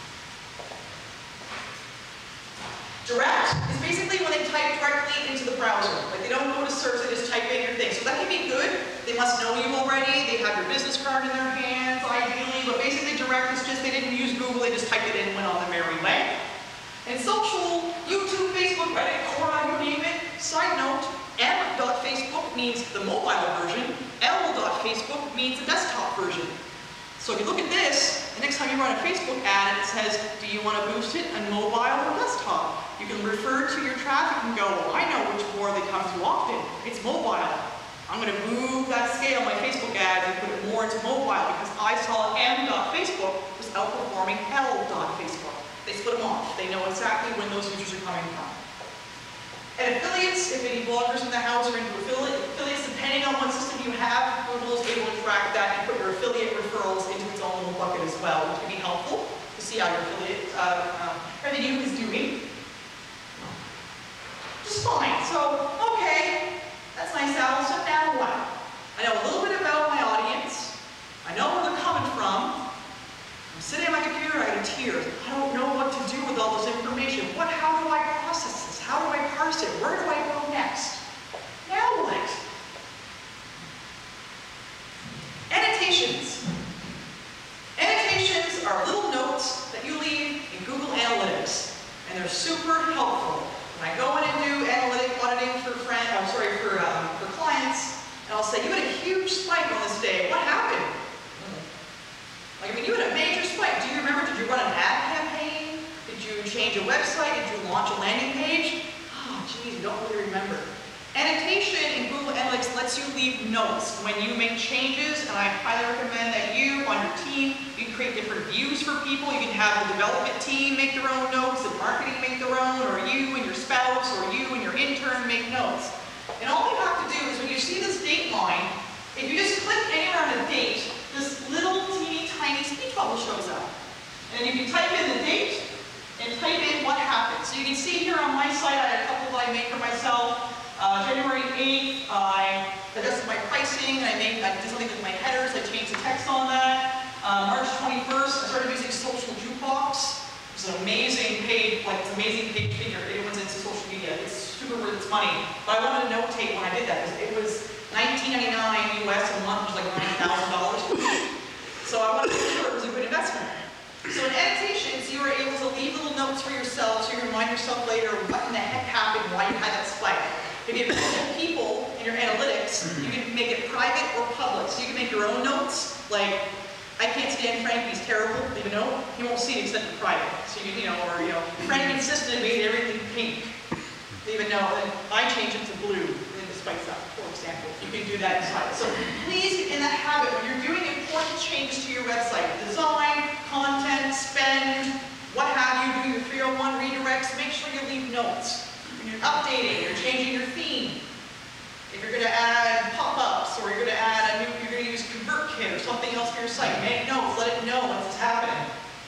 Direct is basically when they type directly into the browser. Like they don't go to search, they just type in your thing. So that can be good. They must know you already. They have your business card in their hands, ideally. But basically direct is just they didn't use Google, they just typed it in and went on their merry way. And social, YouTube, Facebook, Reddit, Quora, you name it. Side note, m.facebook means the mobile version. l.facebook means the desktop version. So if you look at this, the next time you run a Facebook ad, it says, do you want to boost it on mobile or desktop? You can refer to your traffic and go, well, I know which more they come to often. It's mobile. I'm going to move that scale on my Facebook ads and put it more into mobile because I saw m.facebook was outperforming l.facebook. They split them off. They know exactly when those users are coming from. And affiliates, if any bloggers in the house are into affiliate, affiliates, depending on what system you have, Google is able to track that and put your affiliate referrals into its own little bucket as well, which can be helpful to see how your affiliate uh, uh, revenue is doing. Just fine. So, okay, that's nice, Allison. Now what? I know a little bit about my audience. I know where they're coming from. tears. I don't know what to do with all this information. What, how do I process this? How do I parse it? Where do I go next? Now what? Annotations. Annotations are little notes that you leave in Google Analytics, and they're super helpful. When I go in and do analytic auditing for friend, I'm sorry, for, um, for clients, and I'll say, you had a huge spike on this day. What happened? Like, I mean, you had a major spike. Do you remember? Did you run an ad campaign? Did you change a website? Did you launch a landing page? Oh, geez, you don't really remember. Annotation in Google Analytics lets you leave notes when you make changes, and I highly recommend that you, on your team, you can create different views for people. You can have the development team make their own notes, the marketing make their own, or you and your spouse, or you and your intern make notes. And all you have to do is when you see this date line, if you just click anywhere on a date, this little teeny tiny speech bubble shows up. And then you can type in the date and type in what happened. So you can see here on my site, I had a couple that I made for myself. Uh, January eighth, I adjusted my pricing, and I made, I did something with my headers, I changed the text on that. Uh, March twenty-first, I started using Social Jukebox. It's an amazing page, like it's an amazing page figure. Everyone's into social media. It's super worth its money. But I wanted to notate when I did that, because it was nineteen ninety-nine U S a month, which was like nine thousand dollars. So I wanted to make sure it was a good investment. So in annotations, you are able to leave little notes for yourself, so you remind yourself later what in the heck happened, why you had that spike. If you have multiple people in your analytics, you can make it private or public. So you can make your own notes, like, I can't stand Frank, he's terrible, leave a note. You won't see it except in private. So you, you know, or, you know, Frank insisted and made everything pink. Leave a note, and I change it to blue, and then it spikes up, for example. You can do that inside. So please get in that habit when you're doing important changes to your website. Design, content, spend, what have you, do your three oh one redirects, make sure you leave notes. When you're updating, you're changing your theme. If you're going to add pop-ups, or you're going to add a new, you're going to use ConvertKit or something else for your site, make notes, let it know what's happening.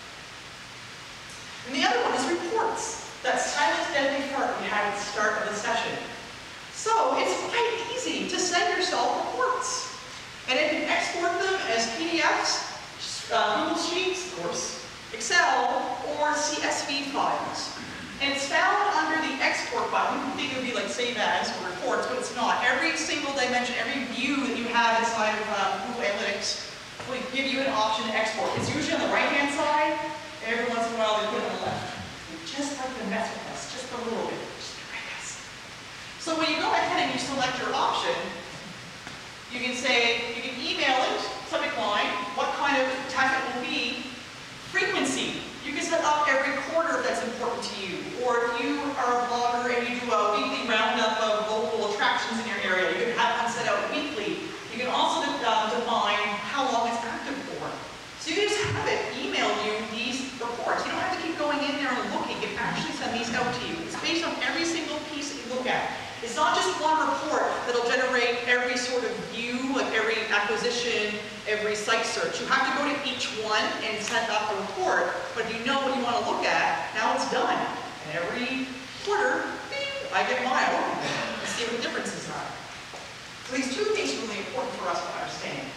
And the other one is reports. That silent deadly fart we had at the start of the session. So it's quite easy to send yourself reports. And you can export them as P D Fs, uh, Google Sheets, of course, Excel, or C S V files. And it's found under the export button. You think it would be like save as or reports, but it's not. Every single dimension, every view that you have inside of uh, Google Analytics will give you an option to export. It's usually on the right-hand side, and every once in a while they put it on the left. They just like to mess with us, just a little bit. Just try this. So when you go ahead and you select your option, you can say, you can email it, subject line, what kind of task it will be, frequency. You can set up every quarter if that's important to you. Or if you are a blogger and you do a weekly roundup of local attractions in your area, you can have one set out weekly. You can also uh, define how long it's active for. So you just have it email you these reports. You don't have to keep going in there and looking. You can actually send these out to you. It's based on every single piece that you look at. It's not just one report that'll generate every sort of view, like every acquisition, every site search. You have to go to each one and set up a report, but if you know what you want to look at, now it's done. And every quarter, bing, I get mine and see what the differences are. So these two things are really important for us to understand.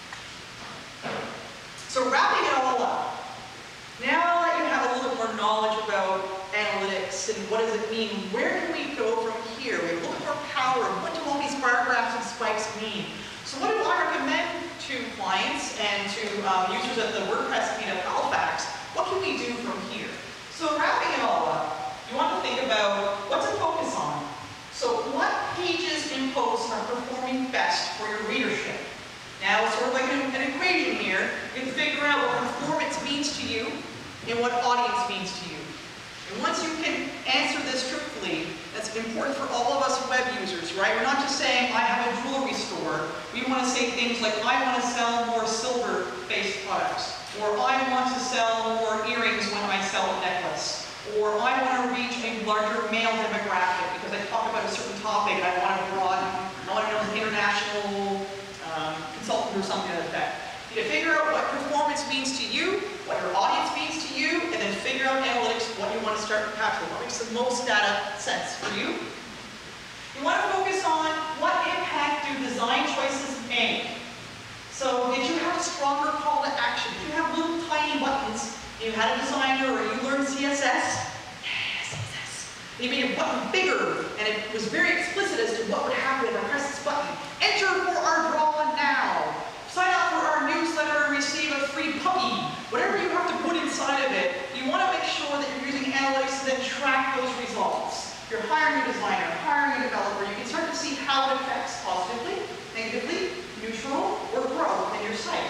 So wrapping it all up, now that you have a little bit more knowledge about analytics and what does it mean, where can we go from here? We have a little more power. What do all these bar graphs and spikes mean? So what do I recommend to clients and to um, users at the WordPress meetup Halifax? What can we do from here? So wrapping it all up, you want to think about what to focus on. So what pages and posts are performing best for your readership? Now it's sort of like an, an equation here. You can figure out what performance means to you and what audience means to you. And once you can answer this truthfully, that's important for all of us web users, right? We're not just saying, I have a jewelry store. We want to say things like, I want to sell more silver-based products. Or I want to sell more earrings when I sell a necklace. Or I want to reach a larger male demographic because I talk about a certain topic and I want to broaden, I want to know an international um, consultant or something like that. You figure out what performance means to you, what your audience means to you, and then figure out analytics, what you want to start capturing, what makes the most data sense for you. You want to focus on what impact do design choices make. So did you have a stronger call to action? Did you have little tiny buttons You had a designer or you learned C S S, yeah, C S S. You made your button bigger, and it was very explicit as to what would happen if I press this button. Enter for our draw now. Sign up for our newsletter and receive a free puppy. Whatever you have to put inside of it, you want to make sure that you're using analytics to then track those results. You're hiring a designer, hiring a developer. You can start to see how it affects positively, negatively, neutral, or growth in your site.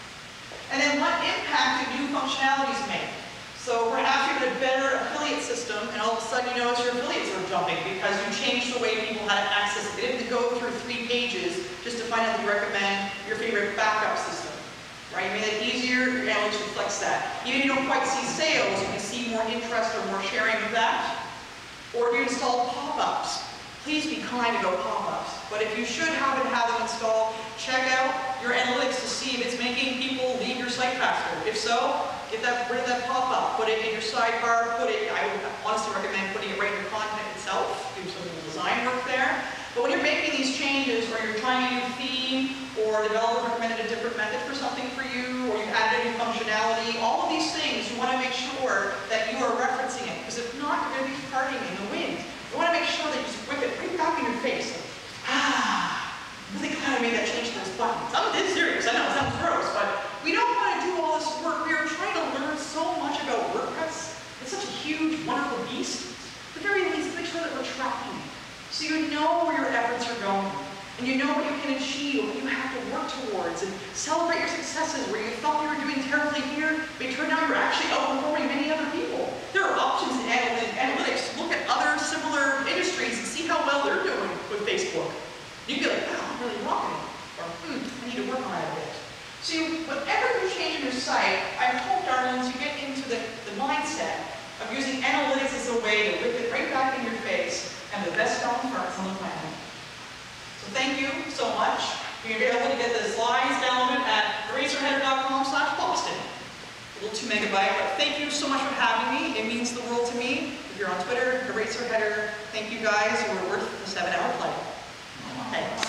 And then what impact do new functionalities make? So perhaps you have a better affiliate system, and all of a sudden you notice your affiliates are jumping because you changed the way people had to access it. They didn't have to go through three pages just to find out that you recommend your favorite backup system. Right? You made it easier, your analytics reflects that. Even if you don't quite see sales, you can see more interest or more sharing of that. Or if you install pop-ups, please be kind about pop-ups. But if you should happen to have them installed, check out your analytics to see if it's making people leave your site faster. If so, get that, rid of that pop-up, put it in your sidebar, put it, I would honestly recommend putting it right in your content itself, do some design work there. But when you're making these changes, or you're trying a new theme, or a developer recommended a different method for something for you, or you've added a new functionality, all of these things, you want to make sure that you are referencing it, because if not, you're going to be farting in the wind. You want to make sure that you just whip it right back in your face. Like, ah, really glad I made that change to those buttons. I'm dead serious, I know it sounds gross, but we don't want to do all this work. We are trying to learn so much about WordPress. It's such a huge, wonderful beast. At the very least, make sure that we're tracking it. So you know where your efforts are going. And you know what you can achieve, what you have to work towards, and celebrate your successes where you thought you were doing terribly here, but it turned out you're actually outperforming many other people. There are options in analytics to look at other similar industries and see how well they're doing with Facebook. You can be like, wow, I'm really rocking it. Or, hmm, I need to work on it a bit. So you, whatever you change in your site, I hope, darlings, you get into the, the mindset of using analytics as a way to whip it right back in your face and the best selling firms on the planet. So thank you so much. You're able to get the slides downloaded at eraserheader dot com slash Boston. A little two megabyte, but thank you so much for having me. It means the world to me. If you're on Twitter, eraserheader, thank you guys. You were worth the seven hour flight. Thanks.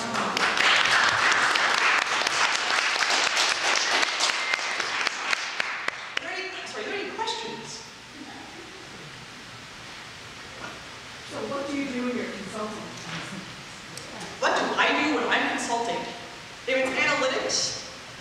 Are there any, sorry, are there any questions? So what do you do when you're consulting? What do I do when I'm consulting? If it's analytics,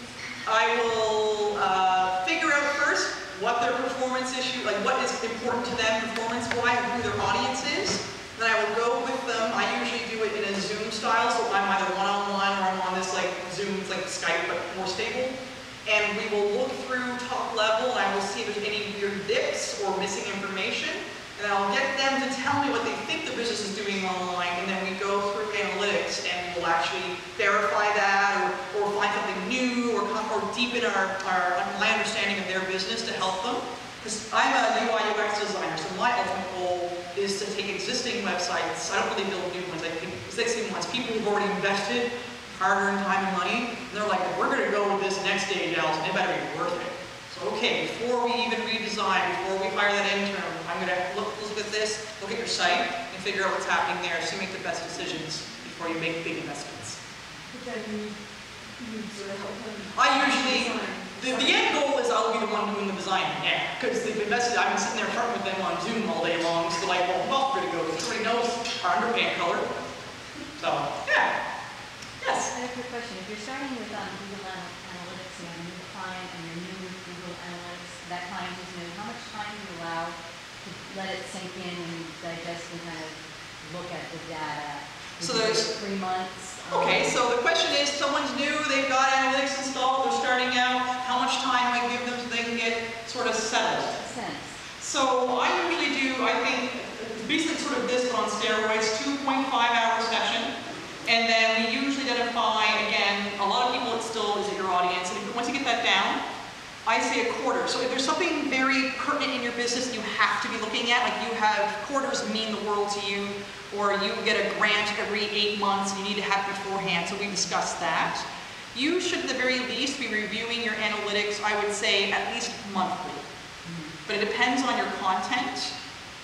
I will uh, figure out first what their performance issue, like what is important to them performance-wise and who their audience is. Then I will go with them. I usually do it in a Zoom style, so I'm either one-on-one or I'm on this like Zoom, it's like Skype, but more stable. And we will look through top level, and I will see if there's any weird dips or missing information. And I'll get them to tell me what they think the business is doing online, and then we go through analytics and we'll actually verify that, or, or find something new, or, or deepen our, our my understanding of their business to help them. Because I'm a U I U X designer, so my ultimate goal is to take existing websites. I don't really build new ones. I think existing ones, people who've already invested hard-earned time and money, and they're like, we're going to go with this next stage, Alison. It better be worth it. So, okay, before we even redesign, before we hire that intern, I'm going to look, look at this, look at your site, and figure out what's happening there so you make the best decisions before you make big investments. But then you, you sort of help them. I usually, the, the end goal is I'll be the one doing the design, yeah, because they've invested, I've been sitting there talking with them on Zoom all day long, so like, well, well, we're going to go, everybody knows our underpants color. So, yeah. Yes? I have a quick question. If you're starting with um, Google Analytics, you have a new client and you're new with Google Analytics, that client is new, how much time do you allow to let it sink in and digest and kind of look at the data? Is So there's three months. Um, Okay, so the question is, someone's new, they've got analytics installed, they're starting out, how much time do I give them so they can get sort of settled? Sense. So I usually do, I think, basically sort of this but on steroids, two point five hour session. And then we usually identify, again, a lot of people it still is at your audience, and if, once you get that down, I say a quarter. So if there's something very pertinent in your business you have to be looking at, like you have quarters mean the world to you, or you get a grant every eight months and you need to have it beforehand, so we discussed that. You should at the very least be reviewing your analytics, I would say, at least monthly. But it depends on your content.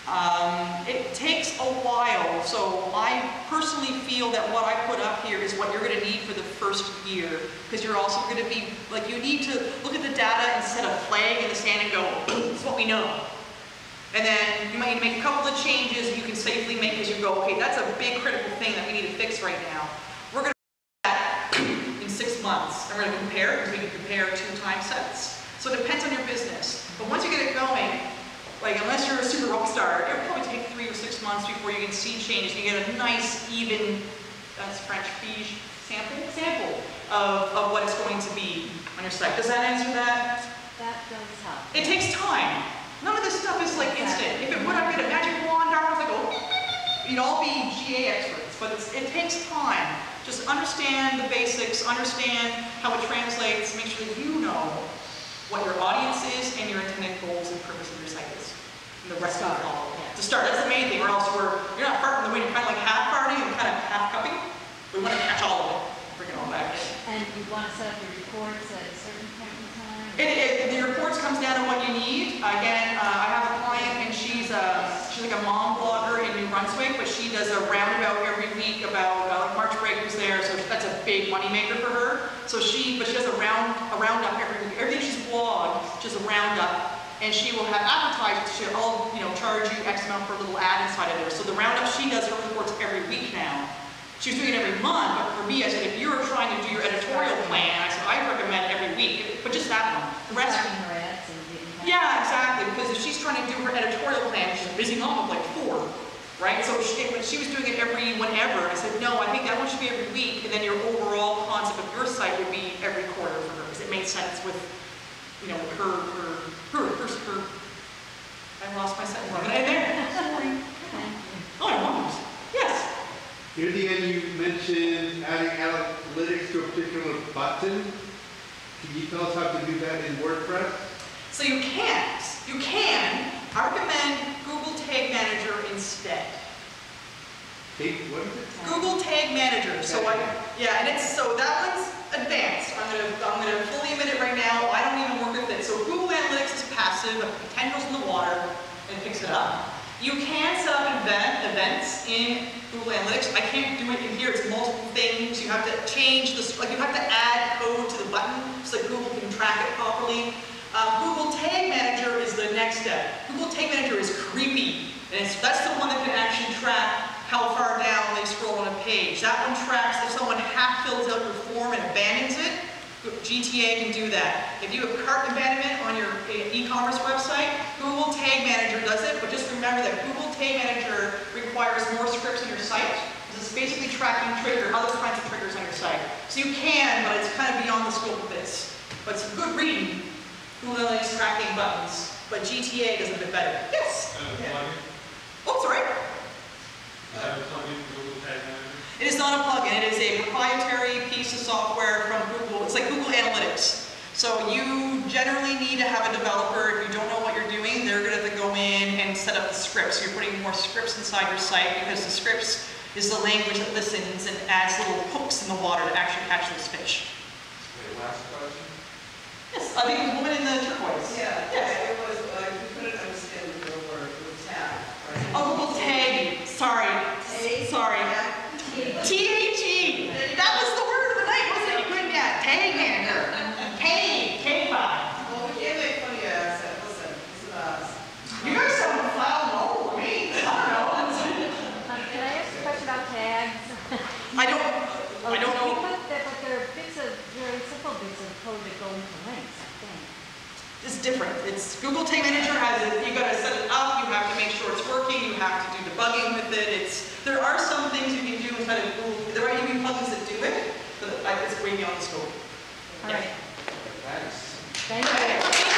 Um, it takes a while, so I personally feel that what I put up here is what you're going to need for the first year, because you're also going to be, like, you need to look at the data instead of flag in the sand and go, this is what we know. And then you might need to make a couple of changes you can safely make as you go, okay, that's a big critical thing that we need to fix right now. We're going to do that in six months, and we're going to compare, because we can compare two time sets. So it depends on your business. But once you get it going, like, unless you're a super rock star, it'll probably take three or six months before you can see changes. You get a nice, even, that's French beige sample, sample of, of what it's going to be on your site. Does that answer that? That does help. It takes time. None of this stuff is like instant. If it would, I'd get a magic wand, I was like, oh, you'd all be G A experts. But it's, it takes time. Just understand the basics, understand how it translates, make sure that you know what your audience is and your intended goals and purpose of your site is. And the rest of it all. Yeah. To start, that's the main thing, or else we're, you're not farting the way, you're kind of like half farting and kind of half cupping. We want to catch all of it, bring it all back in. And you want to set up your reports at a certain point in time? It, it, the reports comes down to what you need. Again, uh, I have a client and she's a, she's like a mom blogger in New Brunswick, but she does a roundabout every week about, uh, like March break was there, so that's a big money maker for her. So she, but she does a round, a roundup every week. Everything she's blogged, just a roundup, and she will have advertised, she'll, you know, charge you X amount for a little ad inside of there. So the roundup, she does her reports every week now. She was doing it every month, but for me, I said, if you're trying to do your editorial plan, I said, I recommend every week, but just that one. The rest, Tracking her ads and getting back. yeah, exactly, because if she's trying to do her editorial plan, she's a busy mom of like four, right? So she, when she was doing it every whenever, I said, no, I think that one should be every week, and then your overall concept of your site would be every quarter for her, because it made sense with, you know, her, her, her, her, her, I lost my sentence. And there, sorry. Thank you. Oh, I wonder. Yes. Near the end, you mentioned adding analytics to a particular button. Can you tell us how to do that in WordPress? So you can't. You can. I recommend Google Tag Manager instead. Take, what is it? Google Tag Manager. So I, yeah, and it's, so that one's advanced. I'm gonna, I'm gonna fully admit it right now. I don't even work with it. So Google Analytics is passive, it tendrils in the water, and it picks it up. You can set up event, events in Google Analytics. I can't do it in here. It's multiple things. You have to change this, like you have to add code to the button so that Google can track it properly. Um, Google Tag Manager is the next step. Google Tag Manager is creepy. And it's, that's the one that can actually track how far down they scroll on a page. That one tracks if someone half fills out your form and abandons it. G T A can do that. If you have cart abandonment on your e-commerce website, Google Tag Manager does it, but just remember that Google Tag Manager requires more scripts on your site. It's basically tracking trigger, other kinds of triggers on your site. So you can, but it's kind of beyond the scope of this. But it's good reading, Google Analytics tracking buttons, but G T A does it a bit better. Yes? And a Yeah. plugin? Oh, sorry. Is that a plugin for Google Tag Manager? It is not a plugin, it is a proprietary piece of software from Google. It's like Google Analytics. So you generally need to have a developer. If you don't know what you're doing, they're going to have to go in and set up the scripts. So you're putting more scripts inside your site because the scripts is the language that listens and adds little hooks in the water to actually catch those fish. Okay, last question. Yes, I think it was woman in the turquoise. Yeah, Yes. it was, uh, you couldn't understand the word, it was tab. right? Oh, Google Tag. Sorry. Tag. Sorry. Yeah. T H E. That was the word of the night, wasn't it? You couldn't get Tag Manager. Tag. Tag bot. Well, we can't make fun of your accent, listen, listen to us. You guys sound foul over me. I don't know. Um, Can I ask a question about tags? I don't, I don't We know. put that, but they're bits of, very simple bits of code that go into links, I think. It's different. It's Google Tag Manager has it. You got to set it up. You have to make sure it's working. You have to do debugging with it. It's there are some things you can do inside of Google. There are even plugins that do it, but it's way beyond the scope. All Yeah. right. Thanks. Thank you. Okay.